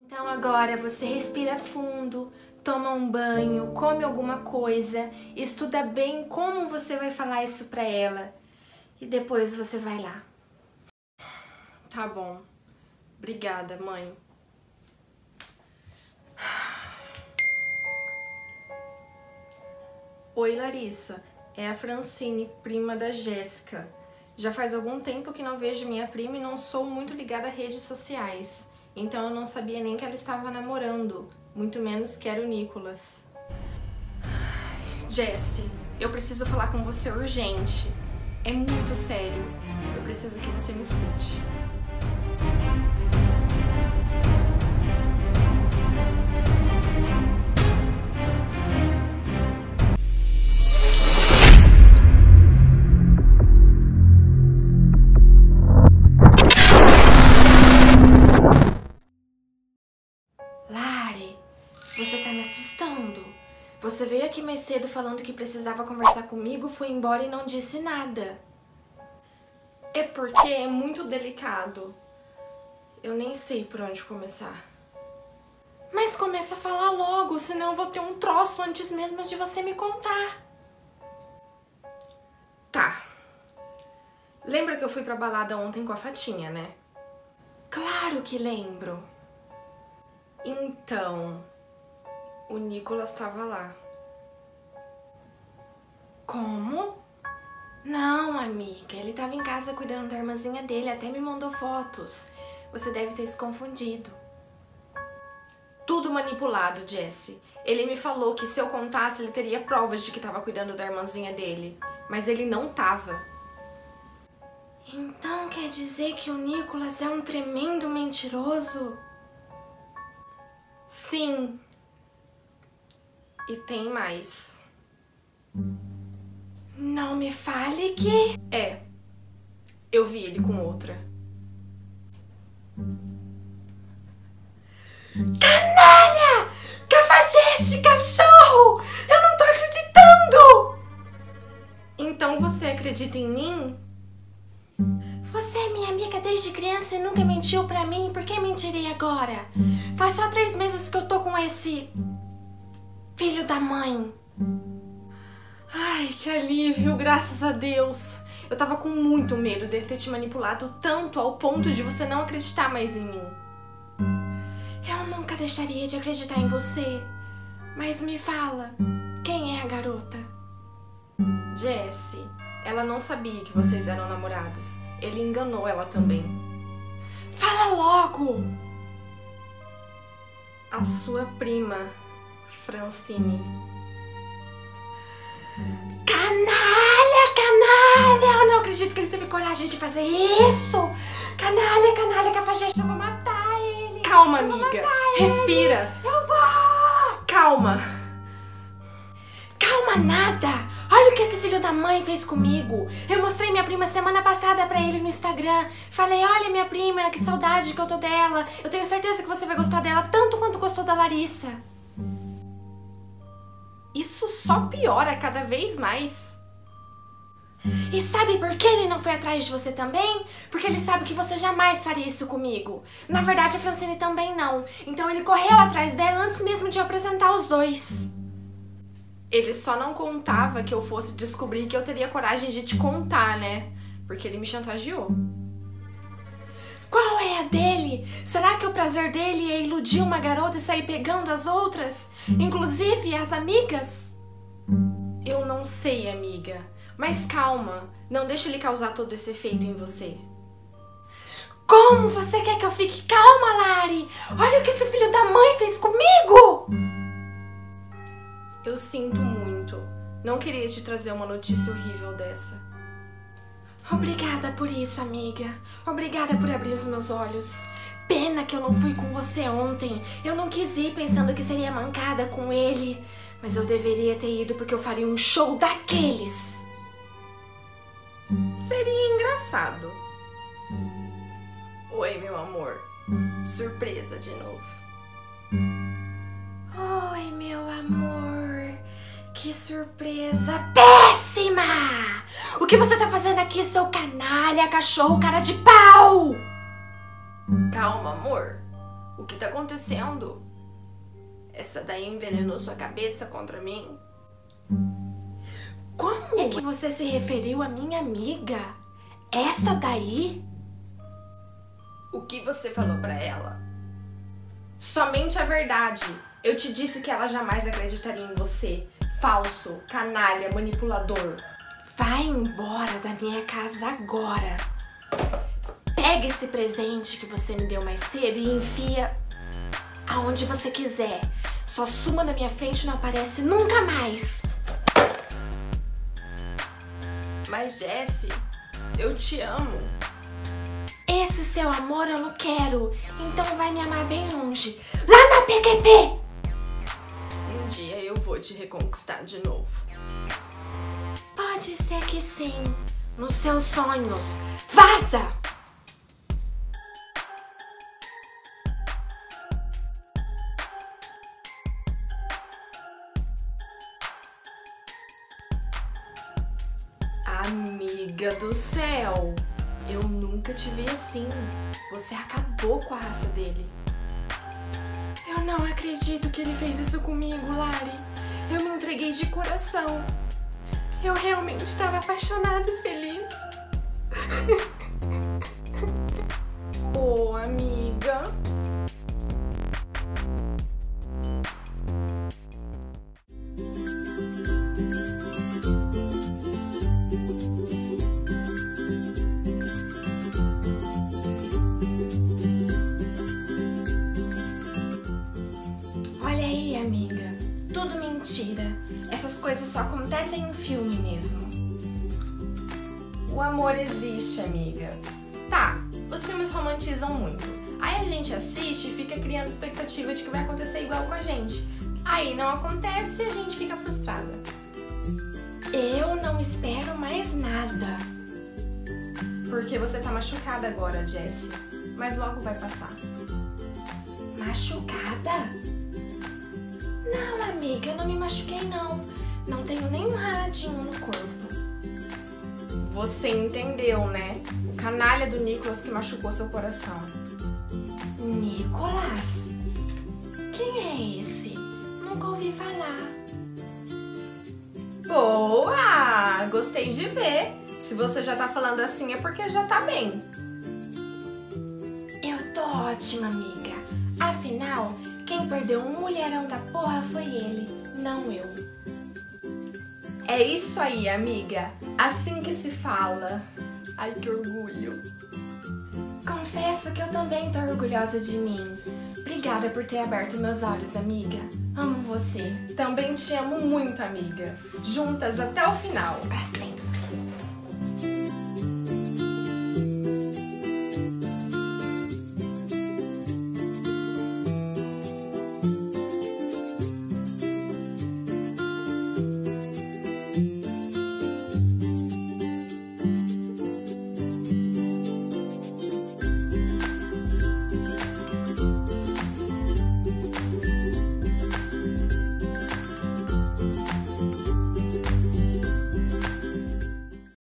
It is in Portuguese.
Então agora você respira fundo, toma um banho, come alguma coisa, estuda bem como você vai falar isso pra ela e depois você vai lá. Tá bom. Obrigada, mãe. Oi, Larissa. É a Francine, prima da Jéssica. Já faz algum tempo que não vejo minha prima e não sou muito ligada a redes sociais. Então eu não sabia nem que ela estava namorando, muito menos que era o Nicolas. Jessie, eu preciso falar com você urgente. É muito sério. Eu preciso que você me escute. Lari, você tá me assustando. Você veio aqui mais cedo falando que precisava conversar comigo, foi embora e não disse nada. É porque é muito delicado. Eu nem sei por onde começar. Mas começa a falar logo, senão eu vou ter um troço antes mesmo de você me contar. Tá. Lembra que eu fui pra balada ontem com a Fatinha, né? Claro que lembro. Então, o Nicolas tava lá. Como? Não, amiga, ele tava em casa cuidando da irmãzinha dele, até me mandou fotos. Você deve ter se confundido. Tudo manipulado, Jessie. Ele me falou que se eu contasse, ele teria provas de que tava cuidando da irmãzinha dele. Mas ele não tava. Então quer dizer que o Nicolas é um tremendo mentiroso? Sim. E tem mais. Não me fale que... É. Eu vi ele com outra. Canalha! Cafajeste, cachorro! Eu não tô acreditando! Então você acredita em mim? Você é minha amiga desde criança e nunca mentiu pra mim, por que mentirei agora? Faz só 3 meses que eu tô com esse... filho da mãe. Ai, que alívio, graças a Deus. Eu tava com muito medo dele ter te manipulado tanto ao ponto de você não acreditar mais em mim. Eu nunca deixaria de acreditar em você. Mas me fala, quem é a garota? Jessie, ela não sabia que vocês eram namorados. Ele enganou ela também. Fala logo! A sua prima, Francine. Canalha, canalha! Eu não acredito que ele teve coragem de fazer isso! Canalha, canalha, cafajeste, eu vou matar ele! Calma, amiga. Respira. Eu vou! Calma. Calma nada! Olha o que esse filho da mãe fez comigo! Eu mostrei minha prima semana passada pra ele no Instagram. Falei, olha minha prima, que saudade que eu tô dela. Eu tenho certeza que você vai gostar dela tanto quanto gostou da Larissa. Isso só piora cada vez mais. E sabe por que ele não foi atrás de você também? Porque ele sabe que você jamais faria isso comigo. Na verdade, a Francine também não. Então ele correu atrás dela antes mesmo de eu apresentar os dois. Ele só não contava que eu fosse descobrir que eu teria coragem de te contar, né? Porque ele me chantageou. Qual é a dele? Será que o prazer dele é iludir uma garota e sair pegando as outras? Inclusive as amigas? Eu não sei, amiga. Mas calma, não deixe ele causar todo esse efeito em você. Como você quer que eu fique calma, Lari? Olha o que esse filho da mãe fez comigo! Eu sinto muito. Não queria te trazer uma notícia horrível dessa. Obrigada por isso, amiga. Obrigada por abrir os meus olhos. Pena que eu não fui com você ontem. Eu não quis ir pensando que seria mancada com ele. Mas eu deveria ter ido porque eu faria um show daqueles. Seria engraçado. Oi, meu amor. Surpresa de novo. Oi, meu amor. Que surpresa péssima! O que você tá fazendo aqui, seu canalha, cachorro, cara de pau? Calma, amor. O que tá acontecendo? Essa daí envenenou sua cabeça contra mim? Como é que você se referiu à minha amiga? Essa daí? O que você falou pra ela? Somente a verdade. Eu te disse que ela jamais acreditaria em você. Falso, canalha, manipulador. Vai embora da minha casa agora. Pega esse presente que você me deu mais cedo e enfia aonde você quiser. Só suma na minha frente e não aparece nunca mais. Mas Jessie, eu te amo. Esse seu amor eu não quero. Então vai me amar bem longe. Lá na PQP! Um dia eu vou te reconquistar de novo. Pode ser que sim. Nos seus sonhos. Vaza! Amiga do céu, eu nunca te vi assim. Você acabou com a raça dele. Eu não acredito que ele fez isso comigo, Lari. Eu me entreguei de coração. Eu realmente estava apaixonada e feliz. Ô, amiga. Olha aí, amiga. Tudo mentira. Essas coisas só acontecem em filme mesmo. O amor existe, amiga. Tá, os filmes romantizam muito. Aí a gente assiste e fica criando expectativa de que vai acontecer igual com a gente. Aí não acontece e a gente fica frustrada. Eu não espero mais nada. Porque você tá machucada agora, Jessie. Mas logo vai passar. Machucada? Não, amiga, eu não me machuquei, não. Não tenho nenhum raladinho no corpo. Você entendeu, né? O canalha do Nicolas que machucou seu coração. Nicolas? Quem é esse? Nunca ouvi falar. Boa! Gostei de ver. Se você já tá falando assim é porque já tá bem. Eu tô ótima, amiga. Afinal, quem perdeu um mulherão da porra foi ele, não eu. É isso aí, amiga. Assim que se fala. Ai, que orgulho. Confesso que eu também tô orgulhosa de mim. Obrigada por ter aberto meus olhos, amiga. Amo você. Também te amo muito, amiga. Juntas até o final. Pra sempre.